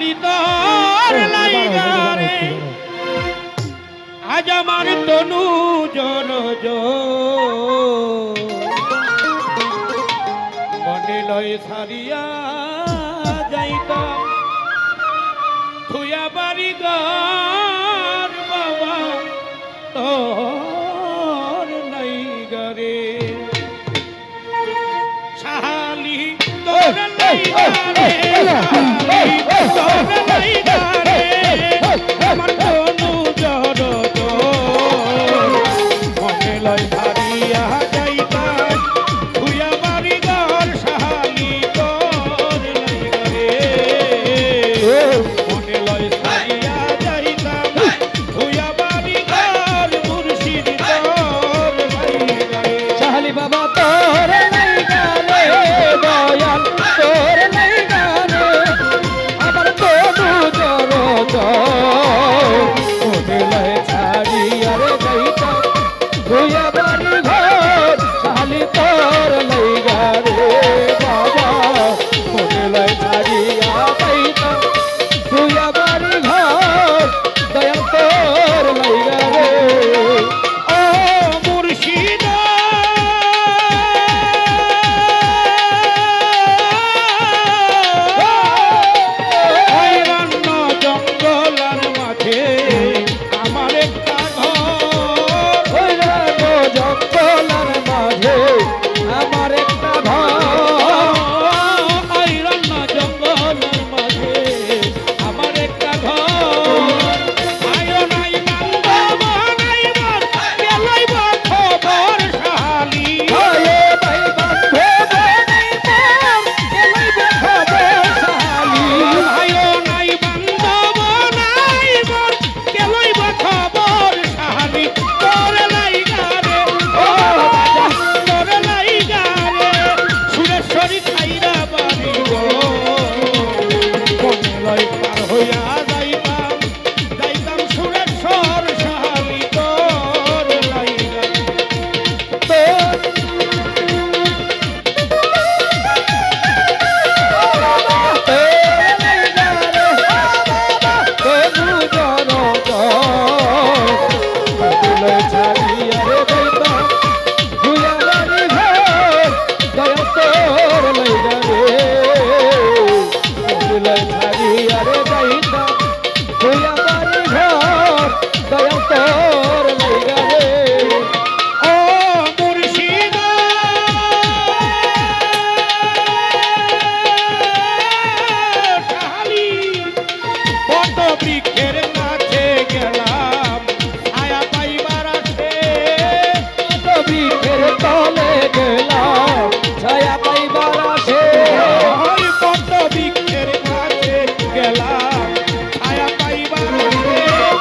শালি তোর লাইগারে আজ আমার তনু জল মনে লয় সারিয়া যাইতাম থুয়া বাড়ি ঘর বাবা তোর লাইগারে শালি তোর লাইগারে তোর লাইগারে আমার তনু জল মনে লয় সারিয়া যাইতাম থুয়া বাড়ি ঘর শালি তোর লাইগারে মনে লয় সারিয়া যাইতাম থুয়া বাড়ি ঘর মুর্শিদ তোর লাইগারে শালি বাবা তোর লাইগারে দয়াল তোর লাইগারে আমার তনু জল মনে লয় ছাড়িয়া রে যাইতাম থুয়া বাড়ি ঘর শালি তোর লাইগারে বাবা মনে লয় ছাড়িয়া যাইতাম থুয়া বাড়ি ঘর দয়াল তোর লাইগারে ও মুর্শিদ অরণ্য জঙ্গলার মাঝে আমার একটা ঘর জঙ্গলার মাঝে আমার একটা অরণ্য জঙ্গলার মাঝে আমার একটা ঘর আয়ো নাই বান্ধব নাই বল গেলই খবর শালি আয়ো ভাই বান্ধব নাই খবর শালি আয়ো নাই বান্ধব নাই বল গেলই খবর শালি তোর লাইগারে ও বাজা তোর লাইগারে সুরেশ্বরী খাইরা বাড়ি গো মনে লয় পার হইয়া যাইতাম সুরেশ্বর শালি তোর লাইগারে ও মুর্শিদ শালি বট বৃক্ষের কাছে গেলাম ছায়া পাইবার আছে বৃক্ষের তলে গেলাম ছায়া পাইবার আসে ওই বট বৃক্ষের কাছে গেলাম ছায়া পাইবার আছে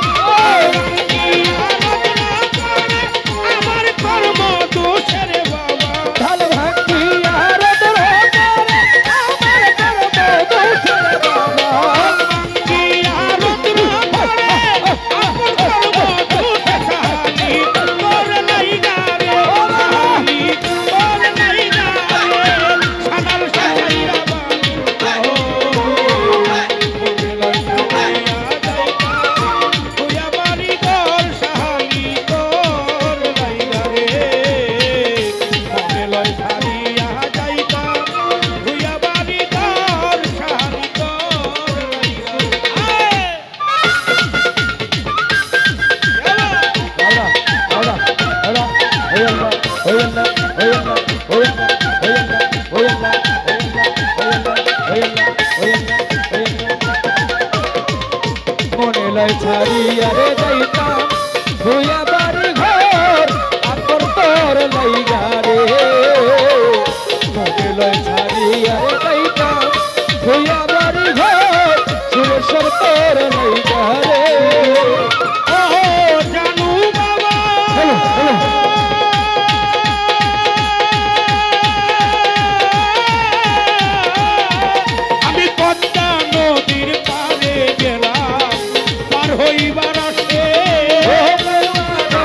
আমার কর্ম দোষের বাবা ঢাল ভাঙ্গি আর ধরে আমার কর্ম দোষের বাবা ভাঙ্গিয়া রুদ্র ধরে আপন কর্ম দোষে শালি তোর লাইগারে শালি তোর লাইগারে সাদাল সাজাইরা বাড়ি মনে লয় সাজাইয়া যাইতাম থুয়া বাড়ি ঘর শালি তোর লাইগারে মনে লয় সারিয়া যাইতাম থুয়া বাড়ি ঘর শালি তোর মনে লয় ছাড়িয়া রে যাইতাম ভুয়া বাড়ি ঘর আপন তোর লাইগারে মনে লয় ছাড়িয়া রে যাইতাম ভুয়া বাড়ি ঘর সুরেশ্বর তোর লাইগারে ও জানু বাবা আমি পদ্মা নদীর পারে গেলাম পার হইবার আসে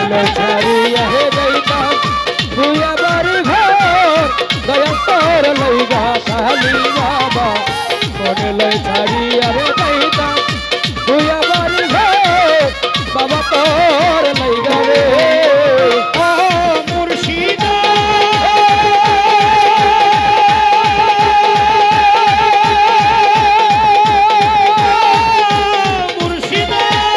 লয় ছাড়িয়া হে যাইতাম ভুইয়া বাড়ি ঘর দয়া তোর লইগা শালি বাবা মনে লয় ছাড়িয়া রে যাইতাম ভুইয়া বাড়ি ঘর বাবা তোর লইগা রে ও মুর্শিদ মুর্শিদ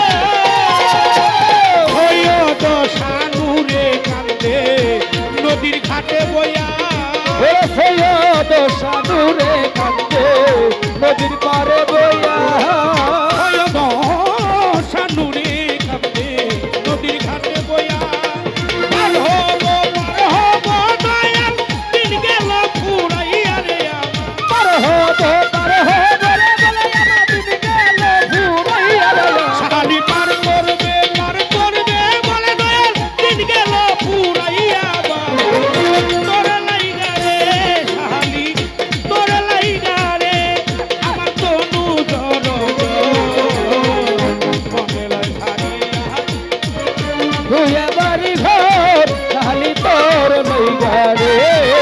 হইও দশানুরে কান্দে নদীর ঘাটে বইয়া ও সৈয়দ সাধুরে কান্দে নদীর পারে বইয়া হইও দশানুরে কান্দে নদীর ঘাটে বইয়া পার হব দয়াল দিন গেল ফুরাইয়া রে পার হব রে বলে আমার দিন গেল ঘুরাইয়া রে শালি পার করবে বলে দয়াল দিন গেল ফুরাইয়া তোরা লাইগা রে শালি তোরা লাইগা রে আমার তনু জর মনে লয় ছাড়িয়া ভুইয়া বাড়ি ঘর শালি তোর লইগা রে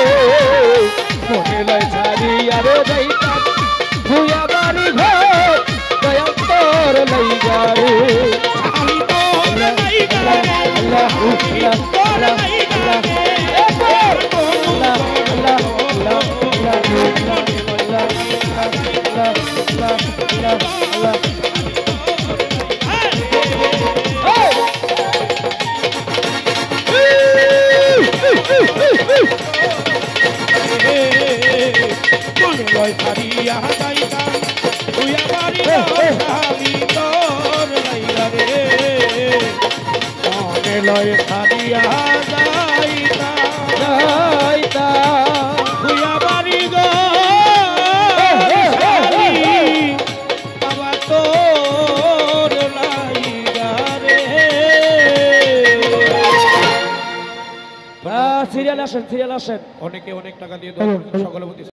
মনে লয় ছাড়িয়া রে যাইতাম ভুইয়া বাড়ি ঘর দয়া তোর লইগা রে শালি তোরা লাইগা রে আল্লাহ তোরা লাইগা রে মনে লয় ছাড়িয়া যাইতাম তুইয়া বাড়ি শালি তোর লাইগা রে মনে লয় ছাড়িয়া যাইতাম তুইয়া বাড়ি গো শালি বাবা তোর লাইগা রে সিরিয়াল আসেন অনেকে অনেক টাকা দিয়ে সকলে